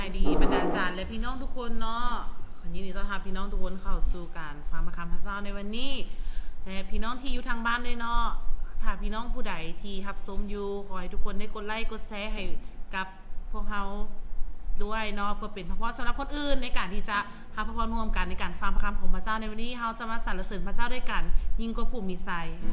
ายดีบรรดาจารย์และพี่น้องทุกคนเนาะยินดีต้อนรับพี่น้องทุกคนเข้าสู่การฟังพระคำพระเจ้าในวันนี้และพี่น้องที่อยู่ทางบ้านด้วยเนาะถ้าพี่น้องผู้ใดที่รับชมอยู่ขอให้ทุกคนได้กดไลค์กดแชร์ให้กับพวกเราด้วยเนาะเพื่อเป็นพระพรสำหรับคนอื่นในการที่จะหาพระพรร่วมกันในการฟังพระคำของพระเจ้าในวันนี้เราจะมาสรรเสริญพระเจ้าด้วยกันยิ่งกว่าผู้มีไซ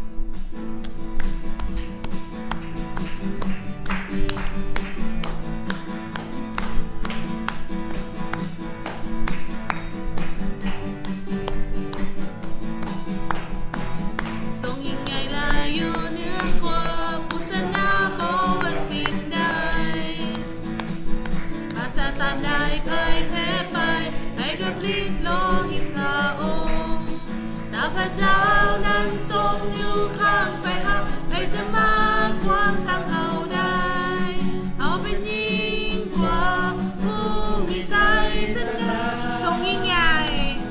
พระเจ้านั้นทรงอยู่ข้างไฟหับให้จะมาขวางทางเขาได้เอาเป็นยิ่งกว่าผู้มีใจสง่าทรงยิ่งใหญ่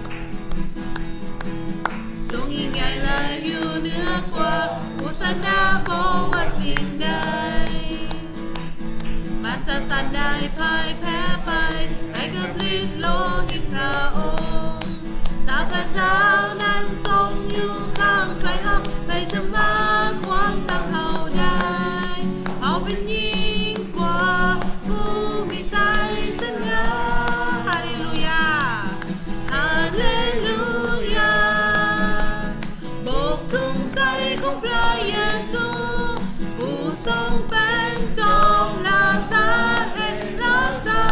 ทรงยิ่งใหญ่และอยู่เหนือกว่าผู้สนาบอกว่าสิ่งใดมารซาตานได้พ่ายแพ้ไปให้กับฤทธิ์โลหิตพระองค์ถ้าพระเจ้านั้นทรงอยู่ข้างไฟหับให้จะมาขวางทางเขาได้เขาเป็นยิ่งกว่าผู้มีใจสง่าฮาเลลูยาฮาเลลูยาโบกธงชัยของพระเยซูผู้ทรงเป็นจอมราชาแห่งราชา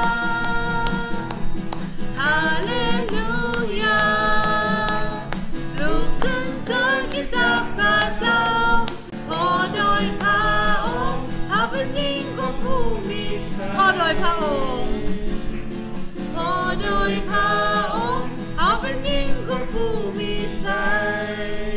ฮาเลลูยาลุกขึ้นเถิดกิจจากพระเจ้าพอโดยพระองค์เขาเป็นยิ่งกว่าผู้มีพอโดยพระองค์พอโดยพระองค์เขาเป็นยิ่งกว่าผู้มีชัย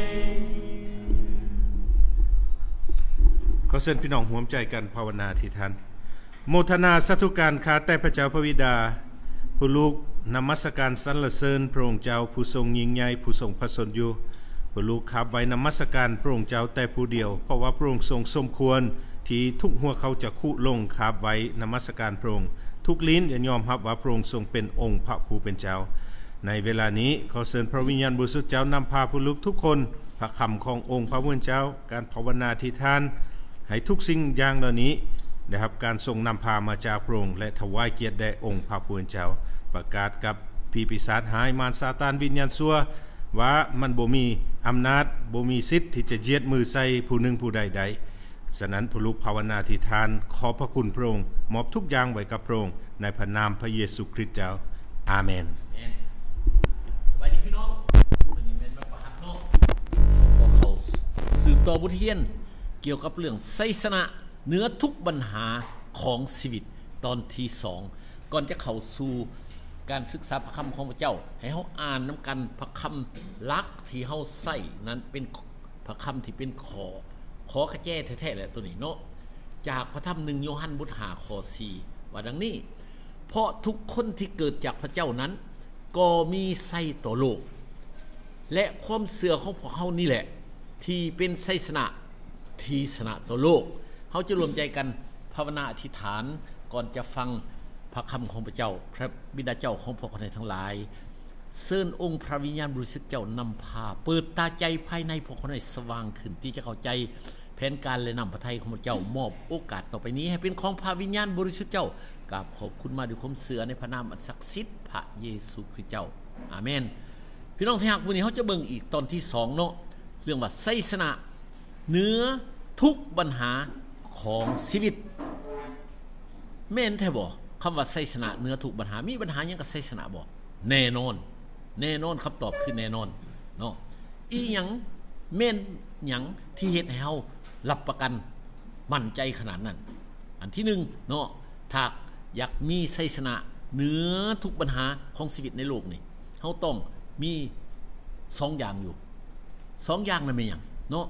ขอเชิญพี่น้องร่วมใจกันภาวนาที่ท่านโมทนาสาธุการข้าแต่พระเจ้าพระบิดาผู้ลูกนมัสการสรรเสริญพระองค์เจ้าผู้ทรงยิ่งใหญ่ผู้ทรงพระชนอยู่ผู้ลูกขับไว้นมัสการพระองค์เจ้าแต่ผู้เดียวเพราะว่าพระองค์ทรงสมควรที่ทุกหัวเขาจะคุลงขับไว้นมัสการพระองค์ทุกลิ้นยอมรับว่าพระองค์ทรงเป็นองค์พระผู้เป็นเจ้าในเวลานี้ขอเชิญพระวิญญาณบริสุทธิ์เจ้านำพาผู้ลูกทุกคนพระคำขององค์พระผู้เป็นเจ้าการภาวนาที่ท่านให้ทุกสิ่งอย่างเหล่านี้นะครับการทรงนำพามาจากพระองค์และถวายเกียรติแด่องค์พระผู้เป็นเจ้าประกาศกับผีปีศาจหายมารซาตานวิญญาณชั่วว่ามันบ่มีอำนาจบ่มีสิทธิ์ที่จะเหยียดมือใส่ผู้หนึ่งผู้ใดฉะนั้นผู้ลูกภาวนาที่ทานขอพระคุณพระองค์มอบทุกอย่างไว้กับพระองค์ในพระนามพระเยซูคริสต์เจ้าอาเมนสบายดีพี่น้องวันนี้เป็นประหัตเนาะพวกเขาสืบต่อบทเรียนเกี่ยวกับเรื่องไสยชนะเหนือทุกปัญหาของชีวิตตอนที่2ก่อนจะเข้าสู่การศึกษาพระคำของพระเจ้าให้เฮาอ่านนำกันพระคำลักที่เฮาใส่นั้นเป็นพระคำที่เป็นขอกระแจแท้ๆแหละตัวนี้เนาะจากพระธรรม1โยฮันบท5ข้อ4ว่าดังนี้เพราะทุกคนที่เกิดจากพระเจ้านั้นก็มีไส้ต่อโลกและความเสื่อของพวกเฮานี่แหละที่เป็นไสยชนะที่ชนะต่อโลกเฮาจะรวมใจกันภาวนาอธิษฐานก่อนจะฟังพระคำของพระเจ้าพระบิดาเจ้าของพวกคนทั้งหลายเชิญองค์พระวิญญาณบริสุทธิ์เจ้านำพาเปิดตาใจภายในพวกคนให้สว่างขึ้นที่จะเข้าใจแผนการและนำพระทัยของพระเจ้ามอบโอกาสต่อไปนี้ให้เป็นของพระวิญญาณบริสุทธิ์เจ้ากราบขอบคุณมาด้วยความเสื่อในพระนามอันศักดิ์สิทธิ์พระเยซูคริสต์เจ้าอาเมนพี่น้องที่รักวันนี้เขาจะเบิ่งอีกตอนที่2เนาะเรื่องว่าไสยชนะเหนือทุกปัญหาของชีวิตแม่นแท้บ่คำว่าไสยชนะเหนือทุกปัญหามีปัญหาหยังกับไสยชนะบ่แน่นอนคำตอบคือแน่นอนเนาะอีหยังแม่นหยังที่เฮ็ดให้เฮารับประกันมั่นใจขนาดนั้นอันที่1เนาะถ้าอยากมีไสยชนะเหนือทุกปัญหาของชีวิตในโลกนี่เฮาต้องมี2อย่างอยู่2อย่างนั่นเป็นหยังเนาะ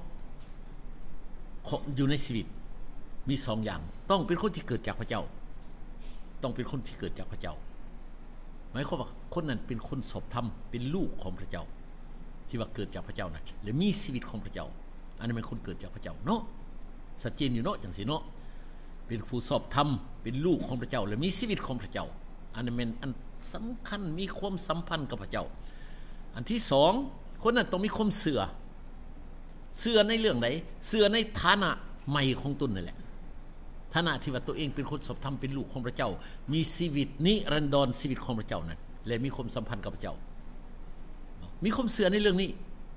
อยู่ในชีวิตมี2อย่างต้องเป็นคนที่เกิดจากพระเจ้าต้องเป็นคนที่เกิดจากพระเจ้าหมายความว่าคนนั้นเป็นคนสอบธรรมเป็นลูกของพระเจ้าที่ว่าเกิดจากพระเจ้านะและมีชีวิตของพระเจ้าอันนั้นเป็นคนเกิดจากพระเจ้าเนาะชัดเจนอยู่เนาะจังสิเนาะเป็นผู้สอบธรรมเป็นลูกของพระเจ้าและมีชีวิตของพระเจ้าอันนั้นเป็นอันสำคัญมีความสัมพันธ์กับพระเจ้าอันที่สองคนนั้นต้องมีความเชื่อในเรื่องไหนเชื่อในฐานะใหม่ของตนนั่นแหละฐานะที่ว่าตัวเองเป็นคนสอบธรรมเป็นลูกของพระเจ้ามีชีวิตนิรันดรชีวิตของพระเจ้านั้นและมีความสัมพันธ์กับพระเจ้ามีความเชื่อในเรื่องนี้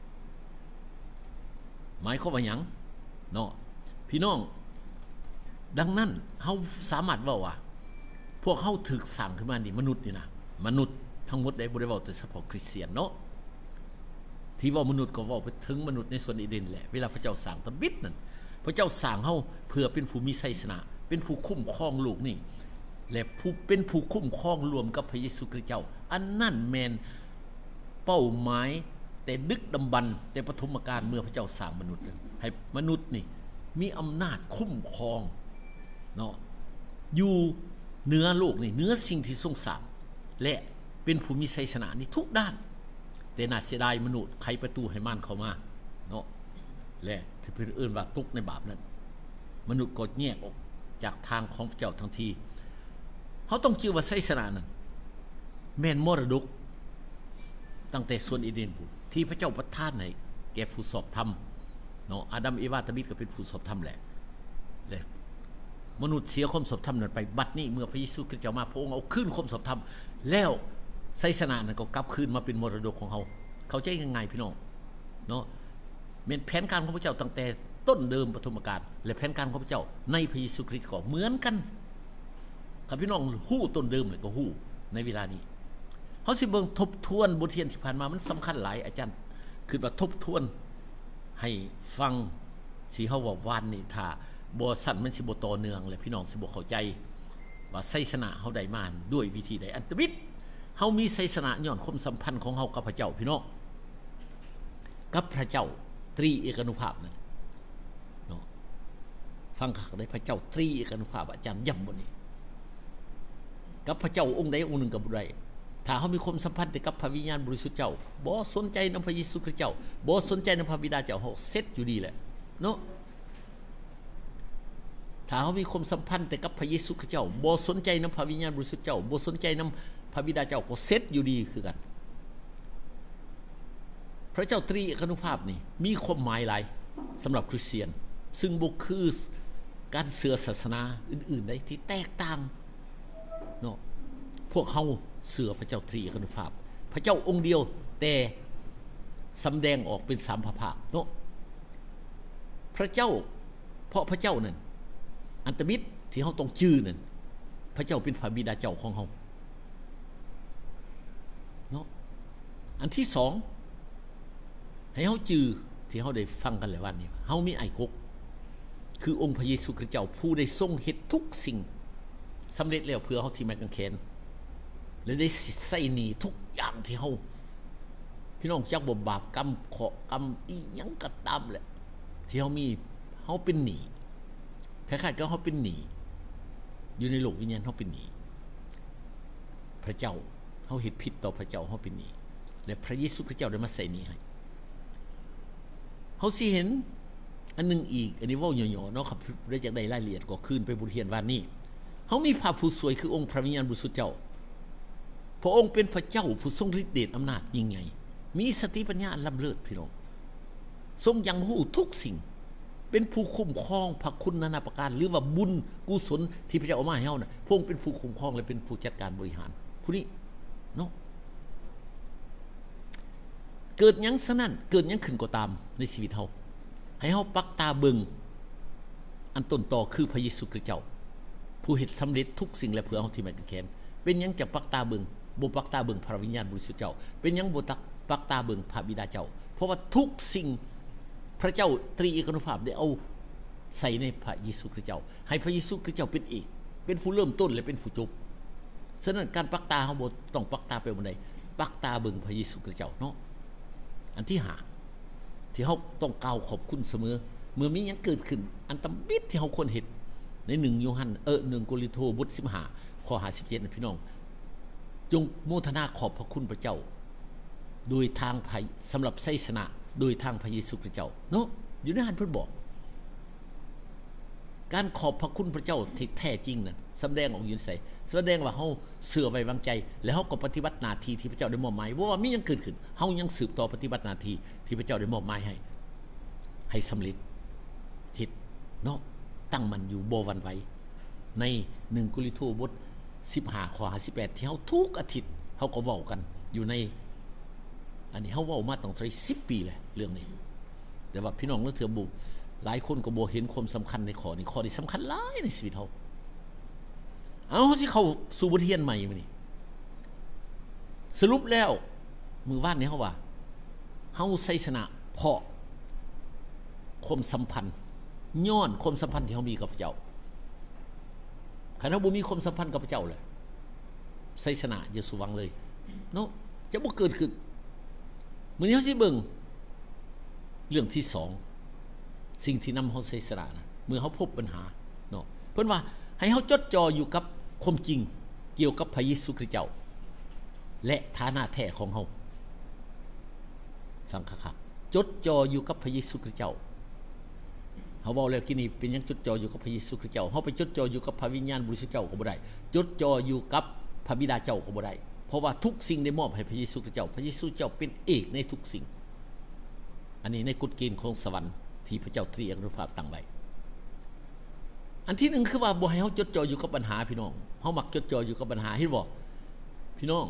หมายความว่าหยังเนาะพี่น้องดังนั้นเฮาสามารถเว้าว่าพวกเฮาถูกสร้างขึ้นมานี่มนุษย์นี่นะมนุษย์ทั้งหมดได้บ่ได้เว้าแต่เฉพาะคริสเตียนเนาะที่เว้ามนุษย์ก็เว้าไปถึงมนุษย์ในสวนอีเดนแหละเวลาพระเจ้าสร้างตะบิดนั่นพระเจ้าสร้างเฮาเพื่อเป็นผู้มีชัยชนะเป็นผู้คุ้มครองโลกนี่และผู้เป็นผู้คุ้มครองรวมกับพระเยซูคริสต์เจ้าอันนั้นแม่นเป้าหมายแต่ดึกดำบรรพ์แต่ปฐมกาลเมื่อพระเจ้าสร้างมนุษย์ให้มนุษย์นี่มีอำนาจคุ้มครองเนาะอยู่เหนือโลกนี่เหนือสิ่งที่ทรงสร้างและเป็นผู้มีชัยชนะนี่ทุกด้านแต่น่าเสียดายมนุษย์ไขประตูให้มารเข้ามาเนาะและที่เพิ่นเอิ้นว่าตกในบาปนั้นมนุษย์ก็แยกออกจากทางของพระเจ้าทันทีเฮาต้องชื่อว่าชัยชนะนั้นแม่นมรดกตั้งแต่สวนอีเดนที่พระเจ้าประทานให้แก่ผู้สอบธรรมเนาะอาดัมเอวาตะบิดก็เป็นผู้สอบธรรมแหละและมนุษย์เสียความสอบธรรมนั้นไปบัดนี้เมื่อพระเยซูคริสต์เจ้ามาพระองค์เอาคืนความสอบธรรมแล้วชัยชนะนั้นก็กลับคืนมาเป็นมรดกของเฮาเข้าใจยังไงพี่น้องเนาะเป็นแผนการของพระเจ้าตั้งแต่ต้นเดิมปฐมกาลและแผนการของพระเจ้าในพระเยซูคริสต์ก็เหมือนกันครับพี่น้องฮู้ต้นเดิมเลยก็ฮู้ในเวลานี้เฮาสิเบิ่งทบทวนบทเรียนที่ผ่านมามันสำคัญหลายอาจารย์คือว่าทบทวนให้ฟังสิเฮาว่าวานนี่ถ้าบ่สั่นมันสิบ่ต่อเนื่องและพี่น้องสิบ่เข้าใจว่าชัยชนะเฮาได้มาด้วยวิธีใดอันตะบิดเฮามีชัยชนะย้อนความสัมพันธ์ของเฮากับพระเจ้าพี่น้องกับพระเจ้าตรีเอกานุภาพนั่นเนาะฟังคักได้พระเจ้าตรีเอกานุภาพอาจารย์ย้ำบ่นี้กับพระเจ้าองค์ใดองค์หนึ่งก็บ่ได้ถ้าเฮามีความสัมพันธ์กับพระวิญญาณบริสุทธิ์เจ้าบ่สนใจนำพระเยซูคริสต์เจ้าบ่สนใจนำพระบิดาเจ้าเฮาเสร็จอยู่ดีแหละเนาะถ้าเฮามีความสัมพันธ์แต่กับพระเยซูคริสต์เจ้าบ่สนใจนำพระวิญญาณบริสุทธิ์เจ้าบ่สนใจนำพระบิดาเจ้าก็เสร็จอยู่ดีคือกันพระเจ้าตรีเอกานุภาพนี่มีความหมายหลายสำหรับคริสเตียนซึ่งบ่คือการเชื่อศาสนาอื่นๆใดที่แตกต่างเนาะพวกเฮาเชื่อพระเจ้าตรีเอกานุภาพพระเจ้าองค์เดียวแต่สำแดงออกเป็น3พระภาคเนาะพระเจ้าเพราะพระเจ้านั่นอันตมิตรที่เฮาต้องชื่อนั่นพระเจ้าเป็นพระบิดาเจ้าของเฮาเนาะอันที่2ให้เฮาจื้อที่เฮาได้ฟังกันแล้ววันนี้เฮามีไอ้กกคือองค์พระเยซูคริสต์เจ้าผู้ได้ทรงเฮ็ดทุกสิ่งสำเร็จแล้วเพื่อเฮาที่ไม้กางเขนและได้ใส่หนี้ทุกอย่างที่เฮาพี่น้องจักบ่บาปกรรมขอกรรมอีหยังก็ตามแหละที่เฮามีเฮาเป็นหนี้คล้ายๆกับเฮาเป็นหนี้อยู่ในโลกวิญญาณเฮาเป็นหนี้พระเจ้าเฮาเฮ็ดผิดต่อพระเจ้าเฮาเป็นหนี้และพระเยซูคริสต์เจ้าได้มาใส่หนี้ให้เฮาสิเห็นอันนึงอีกอันนี้เว้าหย่อๆเนาะครับได้จากได้รายละเอียดก็คืนไปบทเรียนวันนี้เฮามีพระผู้สวยคือองค์พระวิญญาณบริสุทธิ์เจ้าพระองค์เป็นพระเจ้าผู้ทรงฤทธิ์เดชอำนาจยิ่งใหญ่มีสติปัญญาล้ำเลิศพี่น้องทรงยังรู้ทุกสิ่งเป็นผู้คุ้มครองพระคุณนานาประการหรือว่าบุญกุศลที่พระเจ้าเอามาให้เฮาน่ะพระองค์เป็นผู้คุ้มครองและเป็นผู้จัดการบริหารผู้นี้เนาะเกิดหยังซะนั้นเกิดหยังขึ้นก็ตามในชีวิตเฮาให้เฮาปักตาเบิ่งอันต้นตอคือพระเยซูคริสต์เจ้าผู้เฮ็ดสำเร็จทุกสิ่งและเพื่อเฮาที่ไม้กางเขนเป็นหยังจะปักตาเบิ่งบ่ปักตาเบิ่งพระวิญญาณบริสุทธิ์เจ้าเป็นหยังบ่ปักตาเบิ่งพระบิดาเจ้าเพราะว่าทุกสิ่งพระเจ้าตรีเอกานุภาพได้เอาใส่ในพระเยซูคริสต์เจ้าให้พระเยซูคริสต์เจ้าเป็นเอกเป็นผู้เริ่มต้นและเป็นผู้จบฉะนั้นการปักตาเฮาบ่ต้องปักตาไปบนใดปักตาเบิ่งพระเยซูคริสต์เจ้าเนาะอันที่5ที่เฮาต้องกล่าวขอบคุณเสมอเมื่อมีหยังเกิดขึ้นอันตำบิดที่เฮาควรเฮ็ดใน1โยฮัน1โครินธ์บท15ข้อ57นะพี่น้องจงโมทนาขอบพระคุณพระเจ้าโดยทางพระสำหรับชัยชนะโดยทางพระเยซูคริสต์เจ้าเนาะอยู่ในหันเพิ่นบอกการขอบพระคุณพระเจ้าที่แท้จริงนั้นแสดงออกอยู่ไสแสดงว่าเฮาเชื่อไว้วางใจแล้วเฮาก็ปฏิบัติหน้าที่ที่พระเจ้าได้มอบหมายบ่ว่ามีหยังเกิดขึ้นเฮายังสืบต่อปฏิบัติหน้าที่ที่พระเจ้าได้มอบหมายให้สำเร็จเฮ็ดเนาะตั้งมันอยู่บ่หวั่นไหวใน1โครินธ์บท15ข้อ58ที่เฮาทุกอาทิตย์เฮาก็เว้ากันอยู่ในอันนี้เฮาเว้ามาตั้งแต่10 ปีแล้วเรื่องนี้แต่ว่าพี่น้องเถื่อบ่หลายคนก็บ่เห็นความสำคัญในข้อนี้สำคัญหลายในชีวิตเฮาเอาสิเข้าสู่บทเรียนใหม่มื้อนี้สรุปแล้วมื้อวานนี้เฮาว่าเฮาใช้ชนะเพราะความสัมพันธ์ย้อนความสัมพันธ์ที่เฮามีกับพระเจ้าคันเฮาบ่มีความสัมพันธ์กับพระเจ้าเลยใช้ชนะอย่าสว่างเลยเนาะจะบ่เกิดขึ้นมื้อนี้เฮาสิเบิ่งเรื่องที่2สิ่งที่นำเฮาใช้ชนะนะเมื่อเฮาพบปัญหาเนาะเพิ่นว่าให้เฮาจดจ่ออยู่กับความจริงเกี่ยวกับพระเยซูคริสต์เจ้าและฐานะแท้ของเฮาฟังคักๆจดจ่ออยู่กับพระเยซูคริสต์เจ้าเฮาเว้าแล้วกินนี่เป็นหยังจดจ่ออยู่กับพระเยซูคริสต์เจ้าเฮาไปจดจ่ออยู่กับพระวิญญาณบริสุทธิ์เจ้าก็บ่ได้จดจ่ออยู่กับพระบิดาเจ้าก็บ่ได้เพราะว่าทุกสิ่งได้มอบให้พระเยซูคริสต์เจ้าพระเยซูเจ้าเป็นเอกในทุกสิ่งอันนี้ในกฎเกณฑ์ของสวรรค์ที่พระเจ้าตรีอนุภาพตั้งไว้อันที่1คือว่าบ่ให้เฮาจดจ่ออยู่กับปัญหาพี่น้องเฮามักจดจ่ออยู่กับปัญหาเห็นบ่พี่น้อง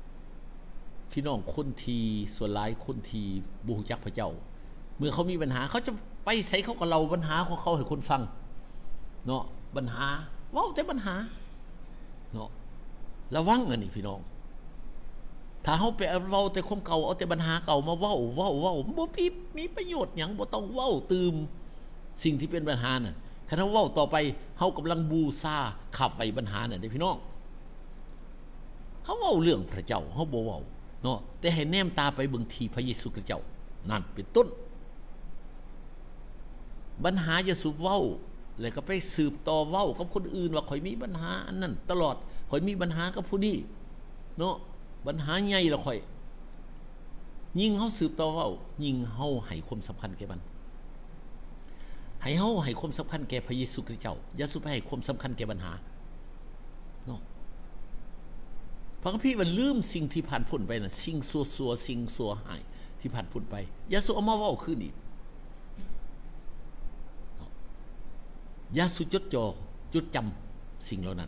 คนที่ส่วนหลายคนที่บ่รู้จักพระเจ้าเมื่อเขามีปัญหาเขาจะไปไสเขาก็เล่าปัญหาของเขาให้คนฟังเนาะปัญหาเว้าแต่ปัญหาเนาะระวังอันนี้พี่น้องถ้าเฮาไปเว้าแต่ความเก่าเอาแต่ปัญหาเก่ามาเว้าบ่มีประโยชน์หยังบ่ต้องเว้าตื่มสิ่งที่เป็นปัญหาน่ะคันเฮาเว้าต่อไปเฮากำลังบูชาขับไว้ปัญหานั่นเด้พี่น้องเฮาเว้าเรื่องพระเจ้าเฮาบ่เว้าเนาะแต่ให้แนมตาไปเบิ่งที่พระเยซูคริสต์เจ้านั่นเป็นต้นปัญหาอย่าสูบเว้าแล้วก็ไปสืบต่อเว้ากับคนอื่นว่าข่อยมีปัญหาอันนั้นตลอดข่อยมีปัญหากับผู้นี้เนาะปัญหาใหญ่ละข่อยยิ่งเฮาสืบต่อเว้ายิ่งเฮาให้ความสำคัญแก่มันให้เฮาให้ความสำคัญแก่พระเยซูคริสต์เจ้าอย่าสุไปให้ความสำคัญแก่ปัญหาเนาะพระคัมภีร์มันลืมสิ่งที่ผ่านพ้นไปน่ะสิ่งซัวๆสิ่งซัวหายที่ผ่านพ้นไปอย่าสุเอามาเว้าคืนอีกอย่าสุจดจ่อจดจำสิ่งเหล่านั้น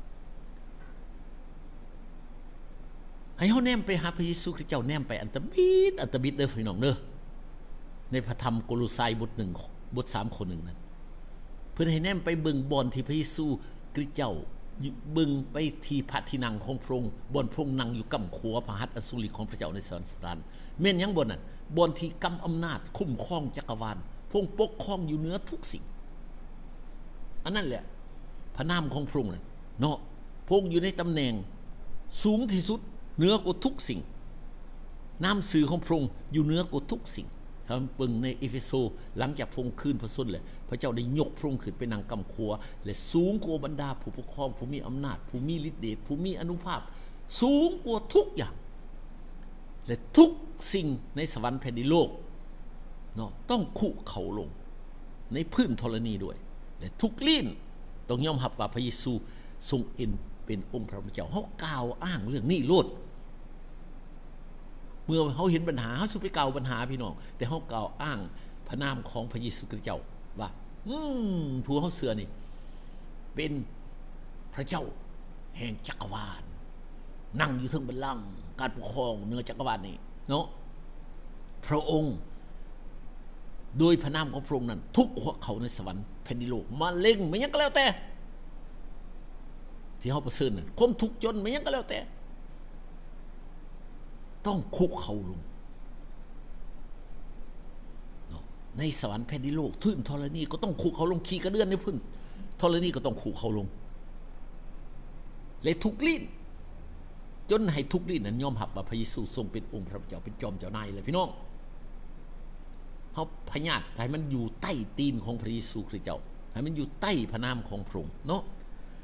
ให้เฮาแนมไปหาพระเยซูคริสต์เจ้าแนมไปอันตะบิดเด้อพี่น้องเด้อในพระธรรมโคโลไซบท1บท3ข้อ1นั้นเพิ่นให้แนมไปเบิ่งบ่อนที่พระเยซูคริสต์เจ้าเบิ่งไปที่พระที่นั่งของพระองค์บ่อนพระองค์นั่งอยู่กำขัวพระหัตถ์อสุริของพระเจ้าในสวรรค์แม่นหยังบ่นั่นบ่อนที่กำอำนาจคุ้มครองจักรวาลพระองค์ปกครองอยู่เหนือทุกสิ่งอันนั้นแหละพระนามของพระองค์เนาะพระองค์อยู่ในตำแหน่งสูงที่สุดเหนือกว่าทุกสิ่งนามสื่อของพระองค์อยู่เหนือกว่าทุกสิ่งถ้าเบิ่งในเอเฟโซหลังจากพระองค์ขึ้นพระชนม์เลยพระเจ้าได้ยกพระองค์ขึ้นไปนั่งกำขัวและสูงกว่าบรรดาผู้ปกครองผู้มีอำนาจผู้มีฤทธิ์เดชผู้มีอานุภาพสูงกว่าทุกอย่างและทุกสิ่งในสวรรค์แผ่นดินโลกเนาะต้องคุกเข่าลงในพื้นธรณีด้วยและทุกลิ้นต้องยอมรับว่าพระเยซูทรงเป็นองค์พระผู้เป็นเจ้าเฮากล่าวอ้างเรื่องนี้โลดเมื่อเฮาเห็นปัญหาเฮาสิไปกล่าวปัญหาพี่น้องแต่เฮากล่าวอ้างพระนามของพระเยซูคริสต์เจ้าว่าผู้เฮาเชื่อนี่เป็นพระเจ้าแห่งจักรวาลนั่งอยู่เทิงบัลลังก์การปกครองเหนือจักรวาลนี้เนาะพระองค์โดยพระนามของพระองค์นั้นทุกหัวเขาในสวรรค์แผ่นดินโลกมาเล็งไม่ยังก็แล้วแต่ที่เฮาประเสริฐนั่นความทุกข์จนไม่ยังก็แล้วแต่ต้องคุกเข่าลงในสวรรค์แผ่นดินโลกพื้นธรณีก็ต้องคุกเข่าลงขี่กระเดื่อนในพื้นธรณีก็ต้องคุกเข่าลงและทุกลิ้นจนให้ทุกลิ้นนั้นยอมรับว่าพระเยซูทรงเป็นองค์พระผู้เจ้าเป็นจอมเจ้านายเลยพี่น้องเฮาพญาติให้มันอยู่ใต้ตีนของพระเยซูคริสต์เจ้าให้มันอยู่ใต้พระนามของพระองค์เนาะ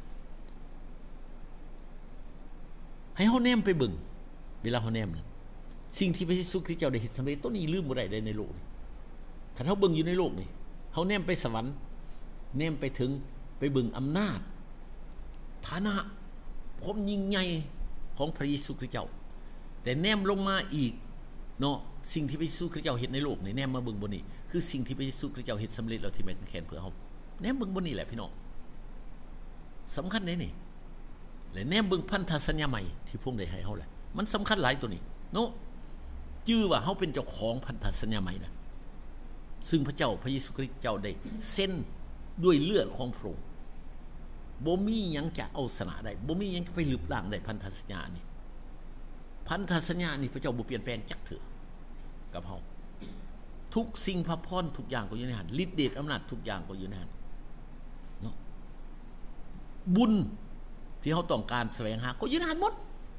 ให้เฮาแนมไปเบิ่งเวลาเฮาแนมสิ่งที่พระเยซูคริสต์เจ้าได้เฮ็ดสำเร็จต้นนี้ลืมบ่ได้ในโลกนี้คันเฮาเบิ่งอยู่ในโลกนี้เฮาแนมไปสวรรค์แนมไปถึงไปบึงอำนาจฐานะความยิ่งใหญ่ของพระเยซูคริสต์เจ้าแต่แนมลงมาอีกเนาะสิ่งที่พระเยซูคริสต์เจ้าเฮ็ดในโลกนี่แนมมาเบิ่งบนนี้คือสิ่งที่พระเยซูคริสต์เจ้าเฮ็ดสำเร็จแล้วที่แม่นแขนเพื่อเฮาแนมเบิ่งบนนี้แหละพี่น้องสำคัญแน่นี่และแนมเบิ่งพันธสัญญาใหม่ที่พระองค์ได้ให้เฮาแหละมันสำคัญหลายตัวนี้เนาะจื่อว่าเฮาเป็นเจ้าของพันธสัญญาใหม่นะซึ่งพระเยซูคริสต์เจ้าได้เซ็นด้วยเลือดของพระองค์บ่มีหยังจะเอาชนะได้บ่มีหยังไปลบล้างได้พันธสัญญานี่พันธสัญญานี่พระเจ้าบ่เปลี่ยนแปลงจักเถื่อกับเฮาทุกสิ่งพระพรทุกอย่างก็อยู่ในหันฤทธิ์เดชอำนาจทุกอย่างก็อยู่ในหันเนาะบุญที่เฮาต้องการแสวงหาก็อยู่ในหันหมด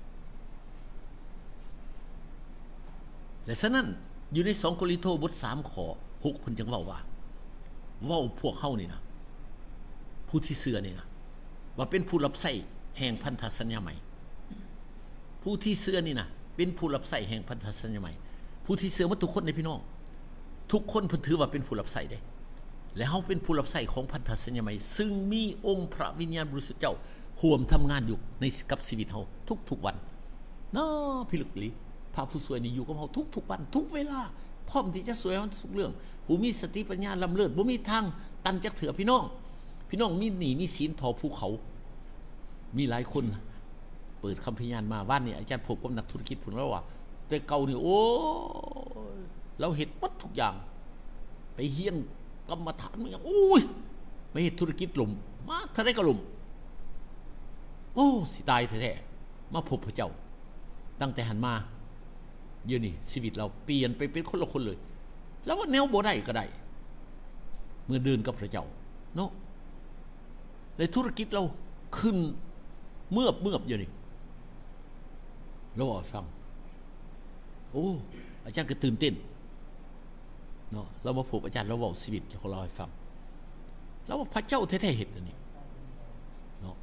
และฉะนั้นอยู่ใน2โครินธ์บท3ข้อ6เพิ่นจึงเว้าว่าพวกเฮานี่นะผู้ที่เชื่อนี่นะว่าเป็นผู้รับใช้แห่งพันธสัญญาใหม่ผู้ที่เชื่อนี่นะเป็นผู้รับใช้แห่งพันธสัญญาใหม่ผู้ที่เชื่อหมดทุกคนในพี่น้องทุกคนเพิ่นถือว่าเป็นผู้รับใช้ได้และเฮาเป็นผู้รับใช้ของพันธสัญญาใหม่ซึ่งมีองค์พระวิญญาณบริสุทธิ์เจ้าร่วมทำงานอยู่ในกับชีวิตเฮาทุกๆวันเนาะพี่ลึกหลีพระผู้ช่วยนี่อยู่กับเฮาทุกๆวันทุกเวลาพร้อมที่จะช่วยเฮาทุกเรื่องผู้มีสติปัญญาล้ำเลิศบ่มีทางตันจักเถื่อพี่น้องมีหนี้มีศีลทอภูเขามีหลายคนเปิดคำพยานมาว่านนี่อาจารย์พบกับนักธุรกิจพุ่นแล้วว่าแต่เก่านี่โอ้เราเฮ็ดหมดทุกอย่างไปเฮียนกรรมฐานมันโอ้ยไม่เฮ็ดธุรกิจล่มมาเท่าใดก็ล่มโอ้สิตายแท้ๆมาพบพระเจ้าตั้งแต่หันมาเดี๋ยวนี้ชีวิตเราเปลี่ยนไปเป็นคนละคนเลยแล้วว่าแนวบ่ได้ก็ได้เมื่อเดินกับพระเจ้าเนาะในธุรกิจเราขึ้นเมือบอยู่นี่เราบอกฟังโอ้อาจารย์ก็ตื่นเต้นเนาะเรามาพบอาจารย์เราบอกชีวิตของเราให้ฟังแล้วว่าพระเจ้าแท้ๆเห็นอันนี้เนาะ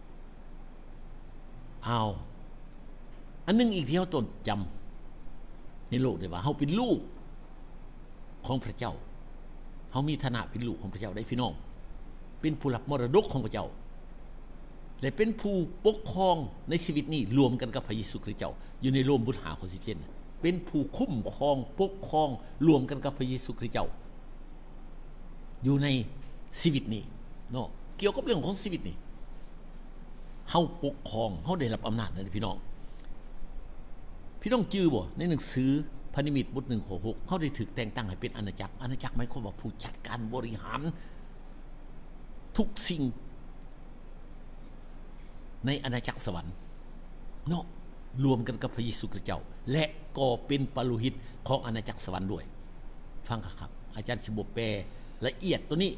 อันนึงอีกที่เราต้นจำในโลกได้ว่าเฮาเป็นลูกของพระเจ้าเฮามีฐานะเป็นลูกของพระเจ้าได้พี่น้องเป็นผู้รับมรดกของพระเจ้าและเป็นผู้ปกครองในชีวิตนี้รวมกันกับพระเยซูคริสต์เจ้าอยู่ในโรมบท5ข้อ17เป็นผู้คุ้มครองปกครองรวมกันกับพระเยซูคริสต์เจ้าอยู่ในชีวิตนี้เนาะเกี่ยวกับเรื่องของชีวิตนี้เฮาปกครองเฮาได้รับอำนาจนะพี่น้องจื้อบ่ในหนังสือพระนิมิตบท1ข้อ6เฮาได้ถูกแต่งตั้งให้เป็นอาณาจักรหมายความว่าผู้จัดการบริหารทุกสิ่งในอาณาจักรสวรรค์เนาะรวมกันกับพระเยซูคริสต์เจ้าและก็เป็นปาโลหิตของอาณาจักรสวรรค์ด้วยฟังครับอาจารย์สิบ่แปลละเอียดตัวนี้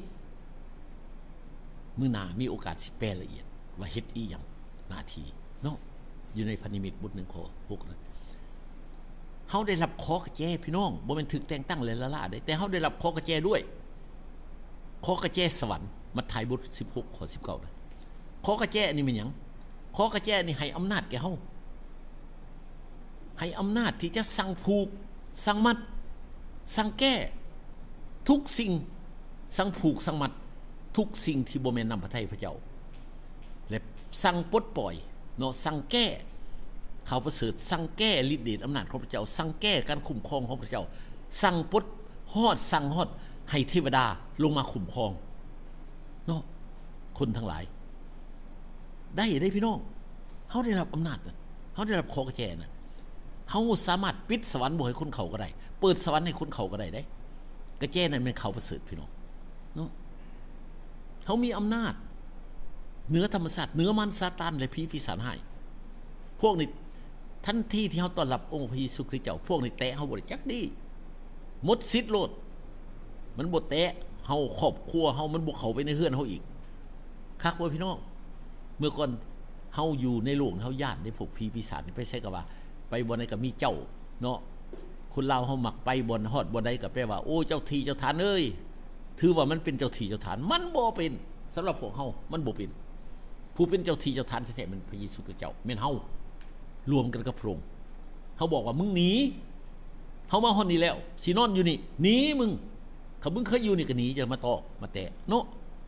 มื้อหน้ามีโอกาสสิแปลละเอียดว่าเฮ็ดอีหยังหน้าที่เนาะอยู่ในพระนิมิตบท1ข้อ6นะเฮาได้รับขอกระแจพี่น้องบ่แม่นถูกแต่งตั้งเลยละได้แต่เฮาได้รับขอกระแจด้วยขอกระแจสวรรค์มัทธิวบท16ข้อ19นะขอกระแจนี่มันหยังขอกระแจนี่ให้อำนาจแก่เฮาให้อำนาจที่จะสั่งผูกสั่งมัดสั่งแก้ทุกสิ่งสั่งผูกสั่งมัดทุกสิ่งที่บ่แม่นนำพระทัยพระเจ้าและสั่งปลดปล่อยเนาะสั่งแก้ข่าวประเสริฐสั่งแก้ฤทธิ์เดชอำนาจของพระเจ้าสั่งแก้การคุ้มครองของพระเจ้าสั่งปลดสั่งฮอดให้เทวดาลงมาคุ้มครองเนาะคนทั้งหลายได้พี่น้องเฮาได้รับอำนาจเฮาได้รับขอกระแจน่ะเฮาสามารถปิดสวรรค์บ่ให้คนเข้าก็ได้เปิดสวรรค์ให้คนเข้าก็ได้กระแจนั้นเป็นข่าวประเสริฐพี่น้องเนาะเฮามีอำนาจเหนือธรรมชาติเหนือมารซาตานและผีปีศาจร้ายพวกนี้ทันทีที่เฮาต้อนรับองค์พระเยซูคริสต์เจ้าพวกนี้แตะเฮาบ่ได้จักดีหมดสิทธิ์โลดมันบ่แตะเฮาครอบครัวเฮามันบ่เข้าไปในเฮือนเฮาอีกคักบ่พี่น้องเมื่อก่อนเฮาอยู่ในโลกเฮาญาติได้พวกผีปีศาจนี่ไปใช้ก็ว่าไปบ่ได้ก็มีเจ้าเนาะคนลาวเฮามักไปบ่ฮอดบ่ได้ก็แปลว่าโอ้เจ้าที่เจ้าทานเอ้ยถือว่ามันเป็นเจ้าที่เจ้าทานมันบ่เป็นสำหรับพวกเฮามันบ่เป็นผู้เป็นเจ้าที่เจ้าทานแท้ๆมันพระเยซูคริสต์เจ้าแม่นเฮารวมกันกับพระองค์เฮาบอกว่ามึงหนีเฮามาฮอดนี่แล้วสินอนอยู่นี่หนีมึงถ้ามึงเคยอยู่นี่ก็หนีจะมาตอกมาแตะเนาะ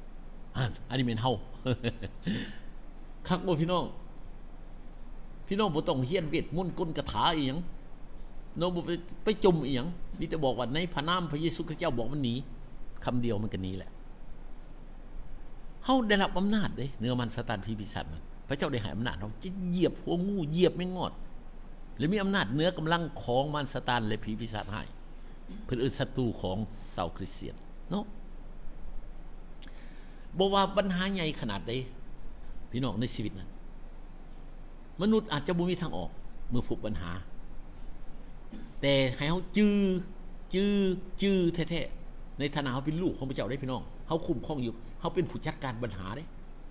อันนี้เป็นเฮา คักบ่พี่น้องบ่ต้องเฮียนเวทมนต์กลคาถาอีหยังเนาะบ่ไปจมอีหยังมีแต่บอกว่าในพระนามพระเยซูคริสต์เจ้าบอกมันหนีคำเดียวมันก็หนีแหละเฮาได้รับอำนาจเด้เหนือมันซาตานผีปีศาจมันพระเจ้าได้ให้อำนาจเฮาจะเหยียบหัวงูเหยียบไม่งอดและมีอำนาจเหนือกำลังของมารซาตานและผีปีศาจให้เพิ่นเอิ้นศัตรูของชาวคริสเตียนเนาะบ่ว่าปัญหาใหญ่ขนาดใดพี่น้องในชีวิตนั้นมนุษย์อาจจะบ่มีทางออกเมื่อพบปัญหาแต่ให้เฮาจื้อแท้ๆในฐานะเฮาเป็นลูกของพระเจ้าได้พี่น้องเฮาคุ้มครองอยู่เฮาเป็นผู้จัดการปัญหาเด้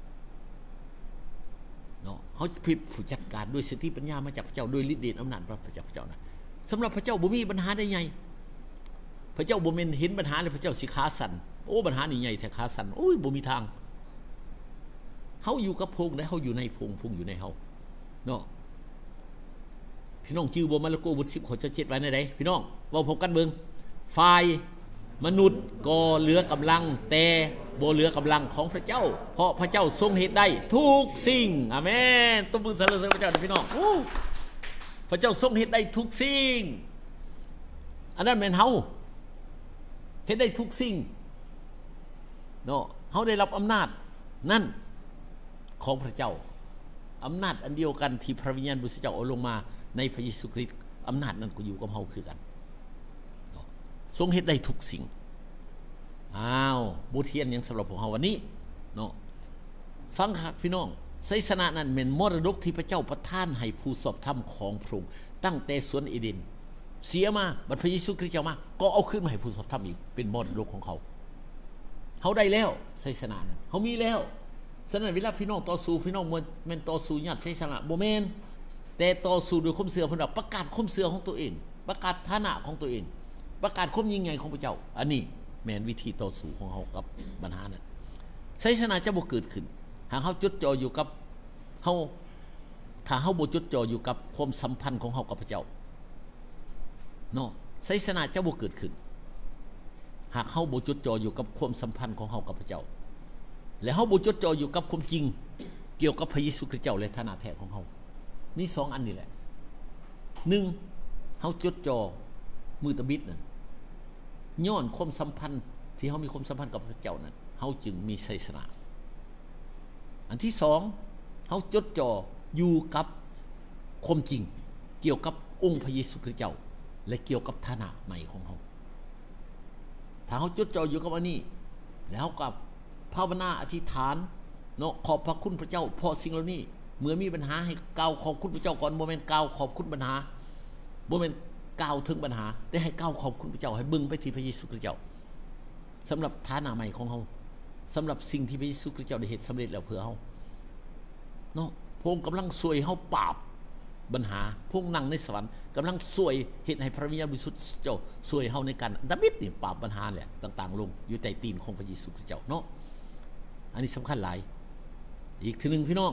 เนาะเฮาเป็นผู้จัดการด้วยสติปัญญามาจากพระเจ้าโดยฤทธิ์เดชอำนาจพระเจ้านะสำหรับพระเจ้าบ่มีปัญหาใดใหญ่พระเจ้าบ่แม่นเห็นปัญหาแล้วพระเจ้าสิขาสั่นโอ้ปัญหานี่ใหญ่แท้ขาสั่นโอ้ยบ่มีทางเฮาอยู่กับพระองค์ได้เฮาอยู่ในพระองค์อยู่ในเฮาเนาะพี่น้องจื้อบ่มาระโกบท10ข้อ7ไว้ในใดพี่น้องเว้าพบกันเบิ่งฝ่ายมนุษย์ก็เหลือกำลังแต่บ่เหลือกำลังของพระเจ้าเพราะพระเจ้าทรงเฮ็ดได้ทุกสิ่งอาเมนตบมือสรรเสริญพระเจ้าพี่น้องพระเจ้าทรงเฮ็ดได้ทุกสิ่งอันนั้นแม่นเฮาเฮ็ดได้ทุกสิ่งเนาะเฮาได้รับอำนาจนั่นของพระเจ้าอำนาจอันเดียวกันที่พระวิญญาณบริสุทธิ์เจ้าเอาลงมาในพระเยซูคริสต์อำนาจนั้นก็อยู่กับเฮาคือกันทรงเฮ็ดได้ทุกสิ่งบทเรียนยังสำหรับพวกเฮาวันนี้เนาะฟังครับพี่น้องไสยสนะนั้นเป็นมรดกที่พระเจ้าประทานให้ผู้สอบธรรมของพระองค์ตั้งแต่สวนเอเดนเสียมาบัดพระเยซูคริสต์เจ้ามาก็เอาขึ้นมาให้ผู้สอบธรรมอีกเป็นมรดกของเขาได้แล้วไสยสนะนั้นเฮามีแล้วฉะนั้นเวลาพี่น้องต่อสู้พี่น้องแม่นต่อสู้ญาติไสยสนะบ่แม่นแต่ต่อสู้ด้วยความเชื่อเพิ่นว่าประกาศความเชื่อของตัวเองประกาศฐานะของตัวเองประกาศความยิ่งใหญ่ของพระเจ้าอันนี้แม่นวิธีต่อสู้ของเฮากับปัญหานั้นไสยสนะจะบ่เกิดขึ้นหากเฮาจดจ่ออยู่กับเฮาถ้าเฮาบ่จดจ่ออยู่กับความสัมพันธ์ของเฮากับพระเจ้าเนาะไสยสนะจะบ่เกิดขึ้นหากเฮาบ่จดจ่ออยู่กับความสัมพันธ์ของเฮากับพระเจ้าและเฮาบ่จดจ่ออยู่กับความจริงเกี่ยวกับพระเยซูคริสต์เจ้าและฐานะแท้ของเฮามี2อันนี่แหละ1เฮาจดจ่อมือตะบิดนั่นย้อนความสัมพันธ์ที่เฮามีความสัมพันธ์กับพระเจ้านั้นเฮาจึงมีชัยชนะอันที่2เฮาจดจ่ออยู่กับความจริงเกี่ยวกับองค์พระเยซูคริสต์เจ้าและเกี่ยวกับฐานะใหม่ของเฮาถ้าเฮาจดจ่ออยู่กับอันนี้แล้วกับภาวนาอธิษฐานเนาะขอบพระคุณพระเจ้าเพราะสิ่งเหล่านี้เมื่อมีปัญหาให้กล่าวขอบคุณพระเจ้าก่อนบ่แม่นกล่าวขอบคุณปัญหาบ่แม่นกล่าวถึงปัญหาแต่ให้กล่าวขอบคุณพระเจ้าให้เบิ่งไปที่พระเยซูคริสต์เจ้าสำหรับฐานะใหม่ของเฮาสำหรับสิ่งที่พระเยซูคริสต์เจ้าได้เฮ็ดสำเร็จแล้วเพื่อเฮาเนาะพระองค์กำลังช่วยเฮาปราบปัญหาพระองค์นั่งในสวรรค์กำลังช่วยเฮ็ดให้พระวิญญาณบริสุทธิ์เจ้าช่วยเฮาในการดาวิดนี่ปราบปัญหาแหละต่างๆลงอยู่ใต้ตีนของพระเยซูคริสต์เจ้าเนาะอันนี้สำคัญหลายอีกทีนึงพี่น้อง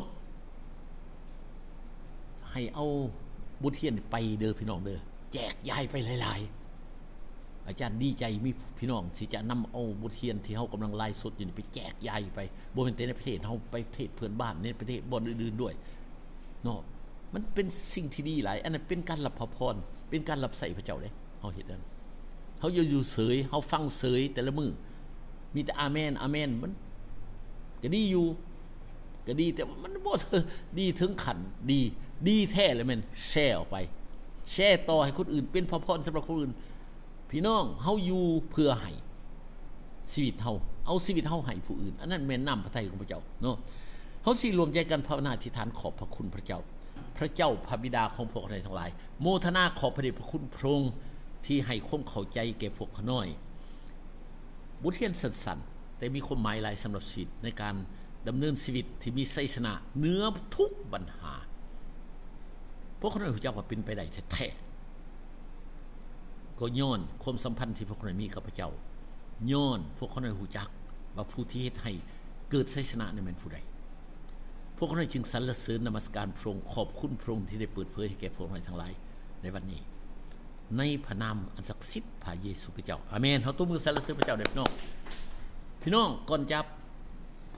ให้เอาบุตรเทียนไปเด้อพี่น้องเด้อแจกยายไปหลายๆอาจารย์ดีใจมีพี่น้องที่จะนำเอาบุตรเทียนที่เฮากำลังไลฟ์สดอยู่ไปแจกยายไปบ่แม่นแต่ในประเทศเฮาไปประเทศเพื่อนบ้านในประเทศบ่อนอื่นๆด้วยเนาะมันเป็นสิ่งที่ดีหลายอันนั้นเป็นการรับพรเป็นการรับใส่พระเจ้าเด้เฮาเฮ็ดนั้นเฮาอยู่เฉยเฮาฟังเฉยแต่ละมื้อมีแต่อาเมนอาเมนมันก็ดีอยู่ก็ดีแต่มันบ่ดีถึงขันดีแท้เลยแม่นแชร์ออกไปแชร์ต่อให้คนอื่นเป็นพระพรสำหรับคนอื่นพี่น้องเฮาอยู่เพื่อให้ชีวิตเฮาเอาชีวิตเฮาให้ผู้อื่นอันนั้นแม่นนำพระทัยของพระเจ้าเนาะเฮาสิรวมใจกันภาวนาอธิษฐานขอบพระคุณพระเจ้าพระเจ้าพระบิดาของพวกเราทั้งหลายโมทนาขอบพระเดชพระคุณพระองค์ที่ให้ความเข้าใจแก่พวกข้าน้อยบุตรเทียนสั้นๆแต่มีความหมายหลายสำหรับชีวิตในการดำเนินชีวิตที่มีชัยชนะเหนือทุกปัญหาพวกคนนั้นรู้จักว่าเป็นไปได้แท้ๆก็ย้อนความสัมพันธ์ที่พวกคนนั้นมีกับพระเจ้าย้อนพวกคนนั้นรู้จักว่าผู้ที่เฮ็ดให้เกิดชัยชนะนั้นเป็นผู้ใดพวกคนนั้นจึงสรรเสริญนมัสการพระองค์ขอบคุณพระองค์ที่ได้เปิดเผยให้แก่พวกเราทั้งหลายในวันนี้ในพระนามอันศักดิ์สิทธิ์พระเยซูคริสต์เจ้าอาเมนเฮาตบมือสรรเสริญพระเจ้าเด้อพี่น้องก่อนจะ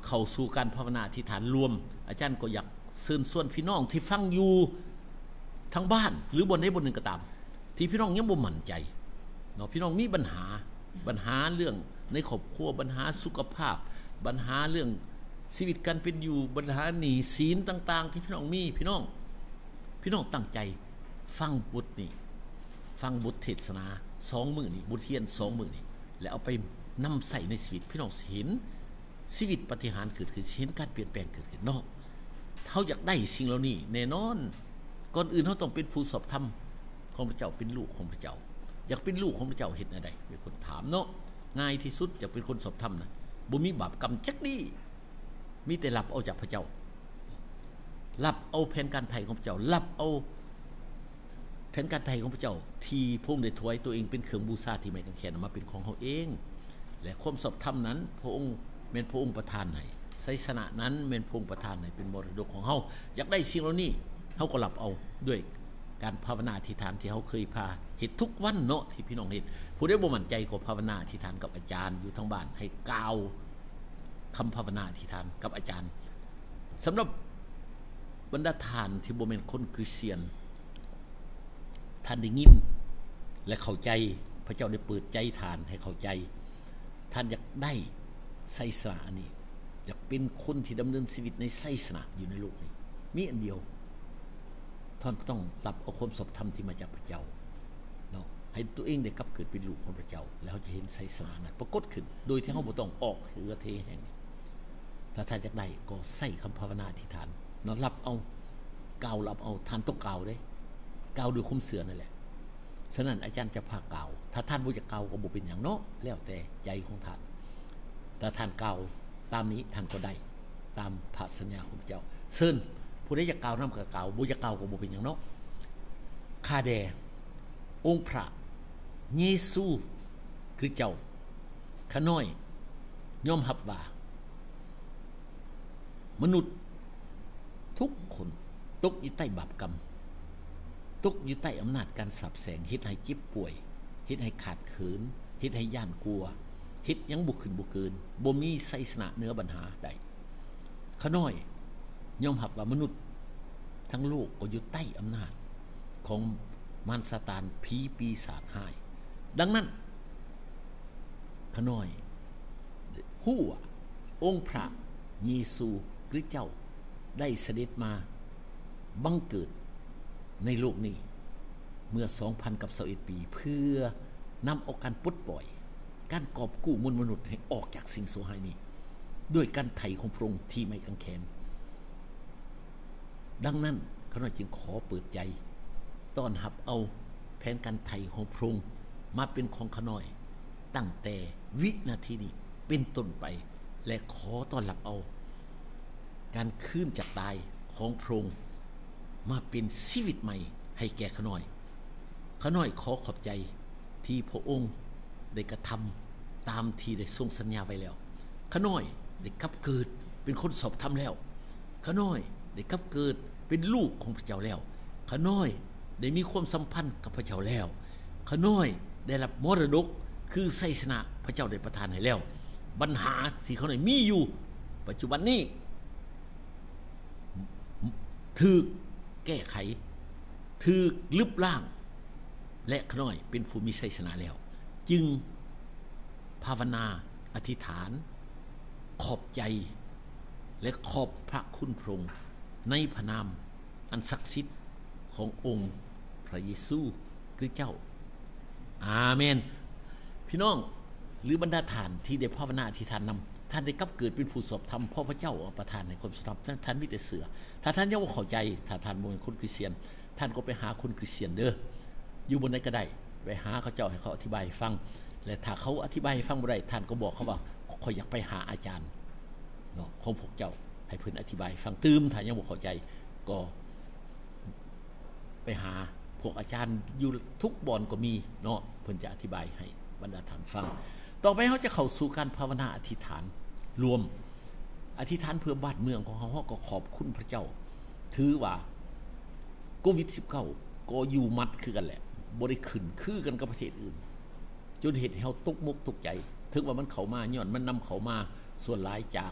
เข้าสู่การภาวนาอธิษฐานรวมอาจารย์ก็อยากเชิญชวนพี่น้องที่ฟังอยู่ทั้งบ้านหรือบนใดบนหนึ่งก็ตามที่พี่น้องยังบ่มั่นใจเนาะพี่น้องมีปัญหาเรื่องในครอบครัวปัญหาสุขภาพปัญหาเรื่องชีวิตการเป็นอยู่ปัญหาหนี้สินต่างๆที่พี่น้องมีพี่น้องตั้งใจฟังบทนี้ฟังบทเทศนา2มื้อนี้บทเรียน2มื้อนี้แล้วเอาไปนำใส่ในชีวิตพี่น้องเห็นชีวิตปาฏิหาริย์เกิดขึ้นเห็นการเปลี่ยนแปลงเกิดขึ้นเนาะเฮาอยากได้สิ่งเหล่านี้แน่นอนก่อนอื่นเฮาต้องเป็นผู้สอบธรรมของพระเจ้าเป็นลูกของพระเจ้าอยากเป็นลูกของพระเจ้าเฮ็ดอะไรเป็นคนถามเนาะง่ายที่สุดอยากเป็นคนสอบธรรมนะบ่มีบาปกรรมจักดีมีแต่รับเอาจากพระเจ้ารับเอาแผนการไถ่ของพระเจ้ารับเอาแผนการไถ่ของพระเจ้าที่พระองค์ได้ถวายตัวเองเป็นเครื่องบูชาที่ไม้กางเขนมาเป็นของเขาเองและความสอบธรรมนั้นพระองค์แม่นพระองค์ประทานให้ไสยสนะนั้นแม่นพระองค์ประทานให้เป็นมรดกของเฮาอยากได้สิ่งเหล่านี้เฮาก็รับเอาด้วยการภาวนาอธิษฐานที่เฮาเคยพาเฮ็ดทุกวันเนาะที่พี่น้องเฮ็ดผู้ใดบ่มั่นใจก็ภาวนาอธิษฐานกับอาจารย์อยู่ทั้งบ้านให้กล่าวคำภาวนาอธิษฐานกับอาจารย์สำหรับบรรดาท่านที่บ่แม่นคนคริสเตียนท่านได้ยินและเข้าใจพระเจ้าได้เปิดใจท่านให้เข้าใจท่านอยากได้ไสยสนะนี้อยากเป็นคนที่ดำเนินชีวิตในไสยสนะอยู่ในโลกนี้มีอันเดียวท่านต้องรับเอาความสอบธรรมที่มาจากพระเจ้าเนาะให้ตัวเองได้กลับเกิดเป็นลูกของพระเจ้าแล้วจะเห็นไสยสนะนั้นปรากฏขึ้นโดยที่เราบ่ต้องออกเหือเทแห่งถ้าท่านอยากได้ก็ใส่คำภาวนาอธิษฐานเนาะรับเอากล่าวรับเอาท่านต้องกล่าวเด้กล่าวด้วยความเสื่อนั่นแหละฉะนั้นอาจารย์จะพากล่าวถ้าท่านบ่อยากกล่าวก็บ่เป็นหยังเนาะแล้วแต่ใจของท่านถ้าท่านกล่าวตามนี้ท่านก็ได้ตามพระสัญญาของพระเจ้าซึ่งผู้ใดอยากกล่าวนำก็กล่าวบ่อยากกล่าวก็บ่เป็นหยังเนาะข้าแด่องค์พระเยซูคริสต์เจ้าข้าน้อยยอมรับว่ามนุษย์ทุกคนตกอยู่ใต้บาปกรรมตกอยู่ใต้อำนาจการสาปแสงเฮ็ดให้เจ็บป่วยเฮ็ดให้ขาดเขินเฮ็ดให้ย่านกลัวเฮ็ดหยังบ่ขึ้นบ่เกินบ่มีไสยสนะเหนือปัญหาใดข้าน้อยยอมรับว่ามนุษย์ทั้งโลกก็อยู่ใต้อำนาจของมารซาตานผีปีศาจร้ายดังนั้นข้าน้อยฮู้ว่าองค์พระเยซูคริสต์เจ้าได้เสด็จมาบังเกิดในโลกนี้เมื่อ 2,021 ปีเพื่อนำเอาการปลดปล่อยการกอบกู้มนุษย์ให้ออกจากสิ่งโสหายนี้ด้วยการไถ่ของพระองค์ที่ไม้กางเขนดังนั้นข้าน้อยจึงขอเปิดใจต้อนรับเอาแผนการไถ่ของพระองค์มาเป็นของข้าน้อยตั้งแต่วินาทีนี้เป็นต้นไปและขอต้อนรับเอาการคืนจากตายของพระองค์มาเป็นชีวิตใหม่ให้แก่ข้าน้อยขอขอบใจที่พระองค์ได้กระทำตามที่ได้ทรงสัญญาไว้แล้วข้าน้อยได้กลับเกิดเป็นคนสอบธรรมแล้วข้าน้อยได้กลับเกิดเป็นลูกของพระเจ้าแล้วข้าน้อยได้มีความสัมพันธ์กับพระเจ้าแล้วข้าน้อยได้รับมรดกคือไสยสนะพระเจ้าได้ประทานให้แล้วปัญหาที่ข้าน้อยมีอยู่ปัจจุบันนี้ถูกแก้ไขถูกลึบล้างและข้าน้อยเป็นผู้มีไสยสนะแล้วจึงภาวนาอธิษฐานขอบใจและขอบพระคุณพระองค์ในพระนามอันศักดิ์สิทธิ์ขององค์พระเยซูคริสต์เจ้าอาเมนพี่น้องหรือบรรดาท่านที่ได้ภาวนาอธิษฐานนำท่านได้กลับเกิดเป็นผู้สอบธรรมเพราะพระเจ้าประทานในความสอบธรรมท่านมีแต่เสือถ้าท่านยังบ่เข้าใจถ้าท่านบ่เป็นคนคริสเตียนท่านก็ไปหาคนคริสเตียนเด้ออยู่บนใดก็ได้ไปหาเขาเจ้าให้เขาอธิบายให้ฟังและถ้าเขาอธิบายให้ฟังบ่ได้ท่านก็บอกเขาว่าขออยากไปหาอาจารย์เนาะของพวกเจ้าให้เพิ่นอธิบายฟังตื่มถ้ายังบ่เข้าใจก็ไปหาพวกอาจารย์อยู่ทุกบ่อนก็มีเนาะเพิ่นจะอธิบายให้บรรดาท่านฟังต่อไปเขาจะเข้าสู่การภาวนาอธิษฐานรวมอธิษฐานเพื่อบ้านเมืองของเขาก็ขอบคุณพระเจ้าถือว่าโควิด -19 ก็อยู่มัดคือกันแหละบ่ได้ขึ้นคือกันกับประเทศอื่นจนเฮ็ดให้เฮาตกมุกตกใจถึงว่ามันเข้ามาย้อนมันนำเข้ามาส่วนหลายจากป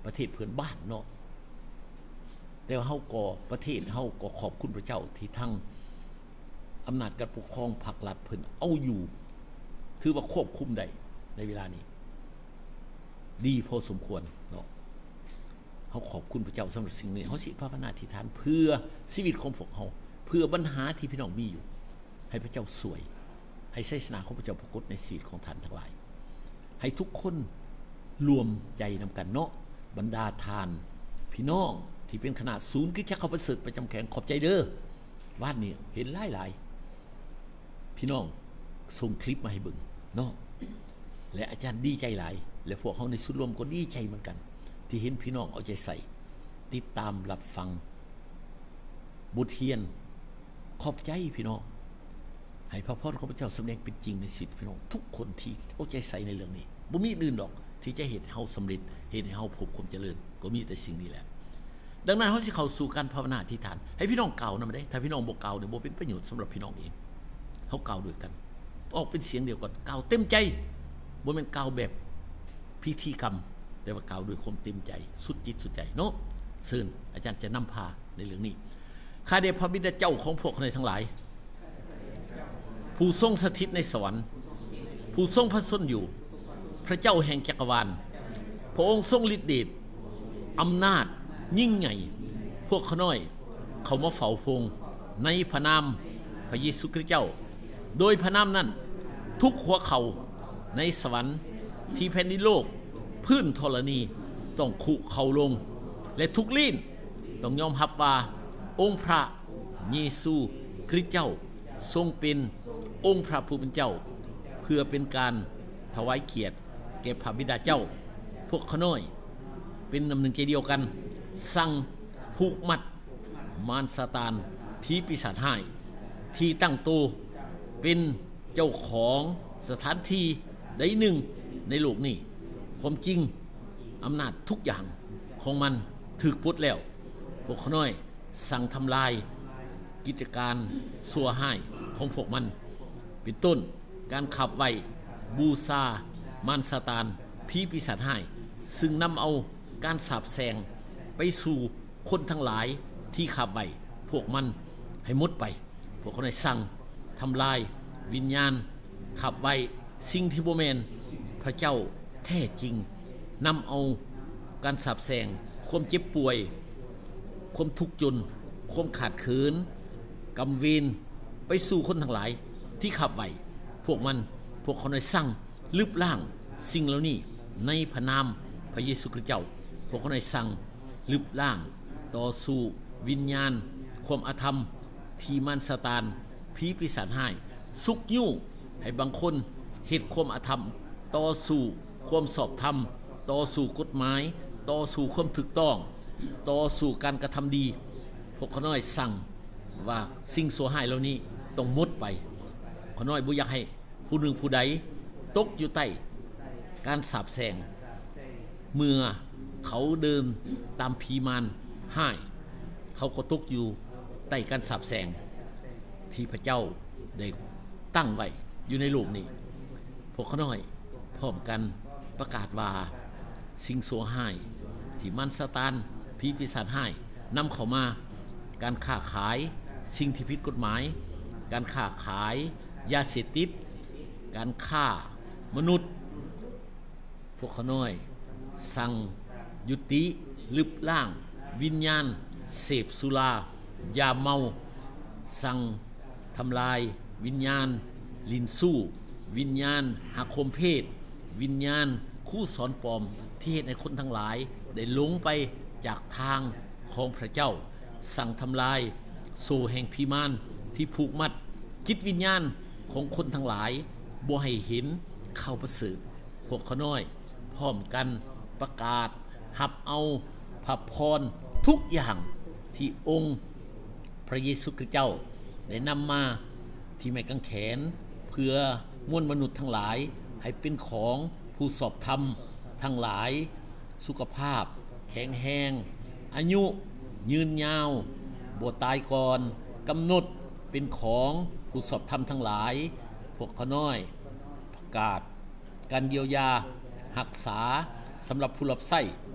ประเทศเพื่อนบ้านเนาะแต่ว่าเฮาก็ประเทศเฮาก็ขอบคุณพระเจ้าที่ทั้งอำนาจการปกครองภาครัฐเพิ่นเอาอยู่ถือว่าควบคุมได้ในเวลานี้ดีพอสมควรเนาะเฮาขอบคุณพระเจ้าสำหรับสิ่งนี้เฮาสิภาวนาอธิษฐานเพื่อชีวิตของพวกเฮาเพื่อปัญหาที่พี่น้องมีอยู่ให้พระเจ้าสวยให้ศาสนาของพระเจ้าปรากฏในชีวิตของท่านทั้งหลายให้ทุกคนรวมใจนำกันเนาะบรรดาทานพี่น้องที่เป็นคณะศูนย์กิจจักรเขาประเสริฐประจำแขงขอบใจเด้อวาดนี้เห็นหลายๆพี่น้องส่งคลิปมาให้เบิ่งเนาะและอาจารย์ดีใจหลายและพวกเขาในสุดรวมก็ดีใจเหมือนกันที่เห็นพี่น้องเอาใจใส่ติดตามรับฟังบทเรียนขอบใจพี่น้องให้พระพรของพระเจ้าสำแดงเป็นจริงในชีวิตพี่น้องทุกคนที่เอาใจใส่ในเรื่องนี้บ่มีอื่นดอกที่จะเห็นเฮาสำเร็จเห็นเฮาพบความเจริญก็มีแต่สิ่งนี้แหละดังนั้นเฮาสิเข้าสู่การภาวนาอธิษฐานให้พี่น้องกล่าวนำได้ถ้าพี่น้องบ่กล่าวเนี่ยบ่เป็นประโยชน์สำหรับพี่น้องเองเฮากล่าวด้วยกันออกเป็นเสียงเดียวกันกล่าวเต็มใจบ่แม่นกล่าวแบบพิธีกรรมแต่ว่ากล่าวด้วยความเต็มใจสุดจิตสุดใจเนาะซึ่งอาจารย์จะนำพาในเรื่องนี้ข้าแต่พระบิดาเจ้าของพวกในทั้งหลายผู้ทรงสถิตในสวรรค์ผู้ทรงพระชนอยู่พระเจ้าแห่งจักรวาลพระองค์ทรงฤทธิ์เดชอำนาจยิ่งใหญ่พวกข้าน้อยเขามาเฝ้าพระองค์ในพระนามพระเยซูคริสต์เจ้าโดยพระนามนั้นทุกหัวเข่าในสวรรค์ที่แผ่นดินโลกพื้นธรณีต้องคุเข่าลงและทุกลิ้นต้องยอมรับว่าองค์พระเยซูคริสต์เจ้าทรงเป็นองค์พระผู้เป็นเจ้าเพื่อเป็นการถวายเกียรติแก่พระบิดาเจ้าพวกข้าน้อยเป็นน้ำหนึ่งใจเดียวกันสั่งผูกมัดมารซาตานผีปีศาจร้ายที่ตั้งตัวเป็นเจ้าของสถานที่ใดหนึ่งในโลกนี้ความจริงอำนาจทุกอย่างของมันถูกปลดแล้วพวกข้าน้อยสั่งทำลายกิจการสัวห้ายของพวกมันเป็นต้นการขับไว้บูชามารซาตานผีปีศาจร้ายซึ่งนำเอาการสาปแสงไปสู่คนทั้งหลายที่ขับไว้พวกมันให้หมดไปพวกเขาได้สั่งทำลายวิญญาณขับไว้สิ่งที่บ่แม่นพระเจ้าแท้จริงนำเอาการสาปแสงความเจ็บป่วยความทุกข์จนความขาดเขินกำเวรไปสู่คนทั้งหลายที่ขับไว้พวกเขาได้สั่งลึบล่างสิ่งเหล่านี้ในพระนามพระเยซูคริสต์เจ้าพวกเขาได้สั่งลึบล่างต่อสู้วิญญาณความอธรรมที่มารซาตานผีปีศาจร้ายสุกยุ่งให้บางคนเฮ็ดความอธรรมต่อสู้ความสอบธรรมต่อสู้กฎหมายต่อสู้ความถูกต้องต่อสู้การกระทำดีพวกเขาน้อยสั่งว่าสิ่งชั่วร้ายเหล่านี้ต้องหมดไปเขาน้อยบ่อยากให้ผู้หนึ่งผู้ใดตกอยู่ใต้การสาปแสงเมื่อเขาเดินตามผีมารห้ายเขาก็ตกอยู่ใต้การสาปแสงที่พระเจ้าได้ตั้งไว้อยู่ในโลกนี้พวกเขาน้อยพร้อมกันประกาศว่าสิ่งชั่วร้ายที่มารซาตานผีปีศาจร้ายนำเข้ามาการค้าขายสิ่งที่ผิดกฎหมายการค้าขายยาเสพติดการฆ่ามนุษย์พวกเขาน้อยสั่งยุติลึบล่างวิญญาณเสพสุรายาเมาสั่งทำลายวิญญาณลินสู้วิญญาณหักคมเพศวิญญาณคู่สอนปลอมที่เฮ็ดให้คนทั้งหลายได้หลงไปจากทางของพระเจ้าสั่งทำลายโซ่แห่งผีมารที่ผูกมัดจิตวิญญาณของคนทั้งหลายบ่ให้เห็นเข้าประเสริฐพวกเขาน้อยพร้อมกันประกาศรับเอาพระพรทุกอย่างที่องค์พระเยซูคริสต์เจ้าได้นำมาที่ไม้กางเขนเพื่อมวลมนุษย์ทั้งหลายให้เป็นของผู้สอบธรรมทั้งหลายสุขภาพแข็งแรงอายุยืนยาวบ่ตายก่อนกำหนดเป็นของผู้สอบธรรมทั้งหลายพวกเขาน้อยประกาศการเยียวยารักษาสำหรับผู้รับใช้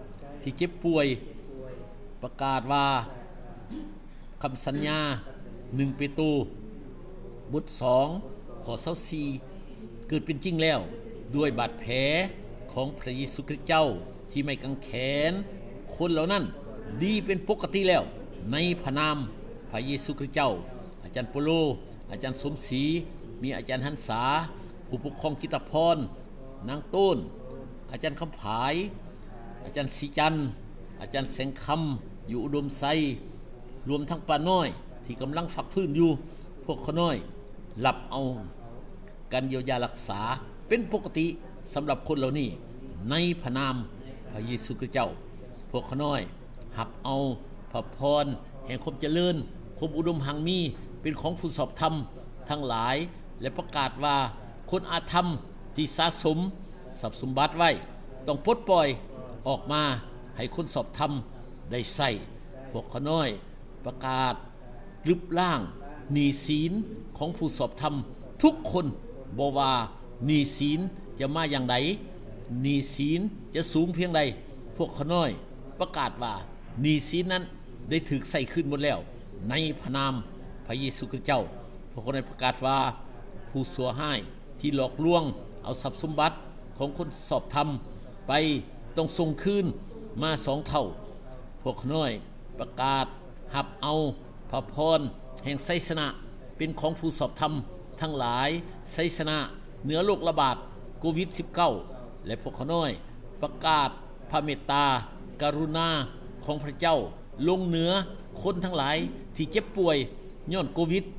ที่เจ็บป่วยประกาศว่าคำสัญญา1 เปโตรบท 2 ข้อ 24เกิดเป็นจริงแล้วด้วยบาดแผลของพระเยซูคริสต์เจ้าที่ไม่กังแขนคนเหล่านั้นดีเป็นปกติแล้วในพระนามพระเยซูคริสต์เจ้าอาจารย์โปโลอาจารย์สมศรีมีอาจารย์หันษาผู้ปกครองกิตพรนางต้นอาจารย์คำผายอาจารย์ศรีจันทร์อาจารย์แสงคำอยู่อุดมไซรวมทั้งป้าน้อยที่กำลังฝักฟื้นอยู่พวกเขาน้อยหลับเอาการเยียวยารักษาเป็นปกติสำหรับคนเหล่านี้ในพระนามพระเยซูคริสต์เจ้าพวกเขาน้อยหับเอาพระพรแห่งความเจริญความอุดมหังมีเป็นของผู้สอบธรรมทั้งหลายและประกาศว่าคนอาธรรมที่สะสมทรัพย์สมบัติไว้ต้องปลดปล่อยออกมาให้คนสอบธรรมได้ใส่พวกเขาน้อยประกาศรึบล่างหนี้ศีลของผู้สอบธรรมทุกคนบ่ว่าหนี้ศีลจะมาอย่างไรหนี้ศีลจะสูงเพียงใดพวกเขาน้อยประกาศว่าหนี้ศีลนั้นได้ถูกใส่ขึ้นหมดแล้วในพระนามพระเยซูคริสต์เจ้าพวกเขาได้ประกาศว่าผู้สัวให้ที่หลอกลวงเอาทรัพย์สมบัติของคนสอบธรรมไปต้องส่งคืนมา2 เท่าพวกเขาน้อยประกาศหับเอาพระพรแห่งไสสนะเป็นของผู้สอบธรรมทั้งหลายไสสนะเหนือโรคระบาดโควิด -19 และพวกเขาน้อยประกาศพระเมตตากรุณาของพระเจ้าลงเหนือคนทั้งหลายที่เจ็บป่วยย้อนโควิด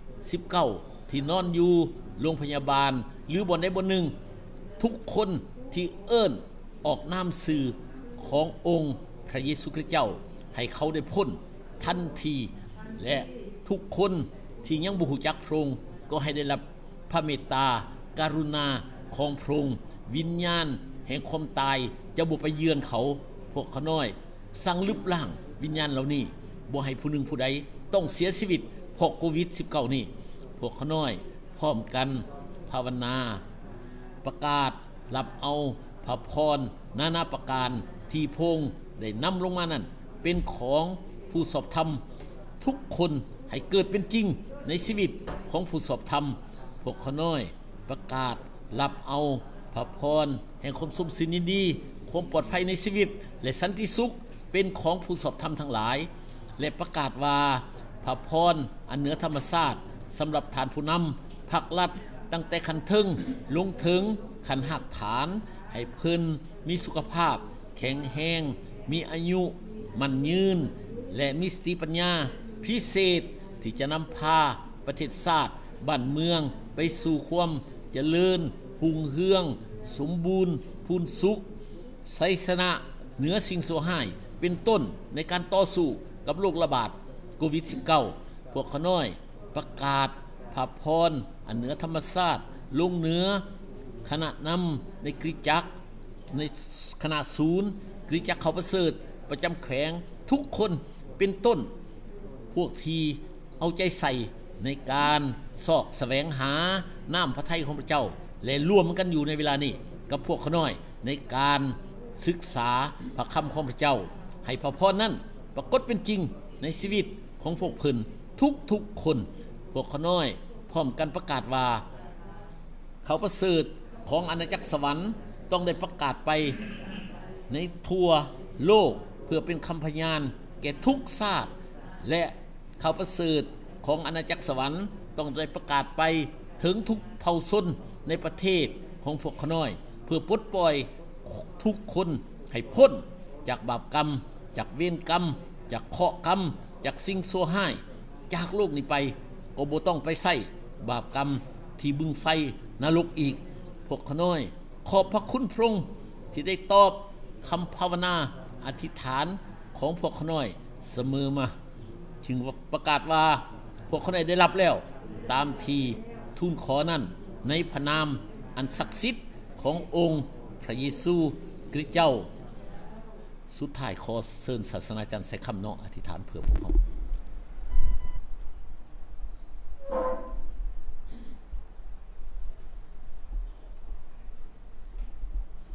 -19 ที่นอนอยู่โรงพยาบาลหรือบ่อนใดบ่อนหนึ่งทุกคนที่เอิ้นออกนามสื่อขององค์พระเยซูคริสต์เจ้าให้เขาได้พ้นทันทีและทุกคนที่ยังบ่ฮู้จักพระองค์ก็ให้ได้รับพระเมตตากรุณาของพระองค์วิญญาณแห่งความตายจะบ่ไปเยือนเขาพวกเขาน้อยสั่งลึบล่างวิญญาณเหล่านี้บ่ให้ผู้หนึ่งผู้ใดต้องเสียชีวิตเพราะโควิด -19 นี่พวกเขาน้อยพร้อมกันภาวนาประกาศรับเอาพระพรนานาประการที่พระองค์ได้นำลงมานั้นเป็นของผู้สอบธรรมทุกคนให้เกิดเป็นจริงในชีวิตของผู้สอบธรรมพวกเขาน้อยประกาศรับเอาพระพรแห่งความสมสินยินดีความปลอดภัยในชีวิตและสันติสุขเป็นของผู้สอบธรรมทั้งหลายและประกาศว่าพระพรอันเหนือธรรมชาติสำหรับฐานผู้นำภาครัฐตั้งแต่ขั้นถึงลงถึงขั้นหักฐานให้เพิ่นมีสุขภาพแข็งแรงมีอายุมั่นยืนและมีสติปัญญาพิเศษที่จะนำพาประเทศชาติบ้านเมืองไปสู่ความเจริญรุ่งเรืองสมบูรณ์พูนสุขไสชนะเหนือสิ่งชั่วร้ายเป็นต้นในการต่อสู้กับโรคระบาดโควิด -19 พวกเขาน้อยประกาศพระพรอันเหนือธรรมชาติลงเหนือคณะนำในคริสตจักรในคณะศูนย์คริสตจักรเขาประเสริฐประจำแขวงทุกคนเป็นต้นพวกที่เอาใจใส่ในการสอกแสวงหาน้ำพระทัยของพระเจ้าและร่วมกันอยู่ในเวลานี้กับพวกเขาน้อยในการศึกษาพระคำของพระเจ้าให้พระพรนั้นปรากฏเป็นจริงในชีวิตของพวกเพิ่นทุกคนพวกเขาน้อยพร้อมกันประกาศว่าเขาประเสริฐของอาณาจักรสวรรค์ต้องได้ประกาศไปในทั่วโลกเพื่อเป็นคำพยานแก่ทุกชาติและเขาประเสริฐของอาณาจักรสวรรค์ต้องได้ประกาศไปถึงทุกเผ่าชนในประเทศของพวกเขาน้อยเพื่อปลดปล่อยทุกคนให้พ้นจากบาปกรรมจากเวรกรรมจากเคราะห์กรรมจากสิ่งชั่วร้ายจากโลกนี้ไปก็บ่ต้องไปใส่บาปกรรมที่บึงไฟนรกอีกพวกเขาน้อยขอบพระคุณพระองค์ที่ได้ตอบคำภาวนาอธิษฐานของพวกเขาน้อยเสมอมาจึงประกาศว่าพวกเขาน้อยได้รับแล้วตามที่ทูลขอนั้นในพระนามอันศักดิ์สิทธิ์ขององค์พระเยซูคริสต์เจ้าสุดท้ายขอเชิญศาสนาจารย์ใส่คำเนาะอธิษฐานเพื่อพวกเขา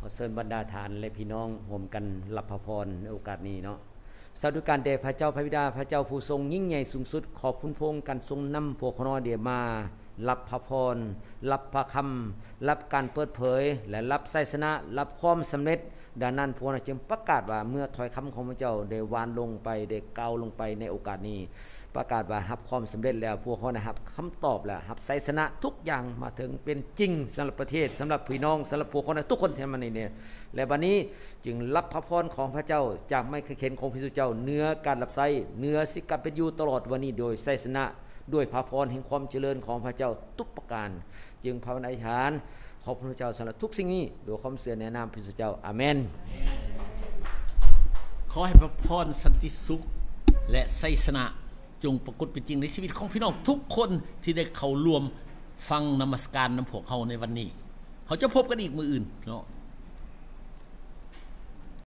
อเชิญบรรดาทานและพี่น้องร่วมกันรับพระพรในโอกาสนี้เนาะสาธุการแด่พระเจ้าพระบิดาพระเจ้าผู้ทรงยิ่งใหญ่สูงสุดขอบคุณพระองค์กันทรงนำพวกเราเดมารับพระพรรับพระคำรับการเปิดเผยและรับชัยชนะรับความสำเร็จดังนั้นพวกเราจึงประกาศว่าเมื่อถ้อยคำของพระเจ้าได้วานลงไปได้กล่าวลงไปในโอกาสนี้ประกาศว่ารับความสำเร็จแล้วพวกเขานะครับคำตอบแล้วรับชัยชนะทุกอย่างมาถึงเป็นจริงสำหรับประเทศสำหรับพี่น้องสำหรับพวกเขาทุกคนที่มาในนี้และบัดนี้จึงรับพระพรของพระเจ้าจากไม้กางเขนของพระเจ้าเนื้อการรับใช้เนื้อสิการเป็นอยู่ตลอดวันนี้โดยชัยชนะด้วยพระพรแห่งความเจริญของพระเจ้าทุกประการจึงภาวนาอธิษฐานขอบพระเจ้าสำหรับทุกสิ่งนี้โดยความเสื่อในนามพระเจ้าอาเมนขอให้พระพรสันติสุขและชัยชนะจงปรากฏเป็นจริงในชีวิตของพี่น้องทุกคนที่ได้เข้าร่วมฟังนมัสการนำพวกเขาในวันนี้เขาจะพบกันอีกมื้ออื่นเนาะ